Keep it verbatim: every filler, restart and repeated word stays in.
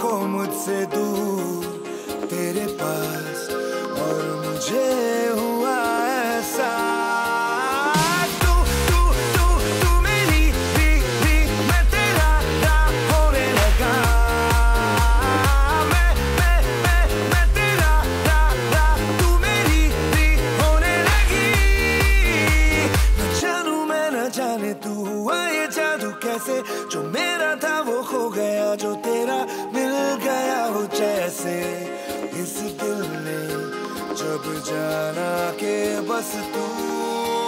को मुझसे दूर तेरे पास, और मुझे हुआ ऐसा तू तू तू तू मेरी भी भी मैं तेरा रा होने लगा, मैं मैं मैं मैं तेरा रा रा तू मेरी भी होने लगी। न जानू मैं न जाने तू हुआ ये जादू कैसे, जो मेरा था वो खो गया, जो तेरा मिल गया हो जैसे। इस दिल ने जब जाना के बस तू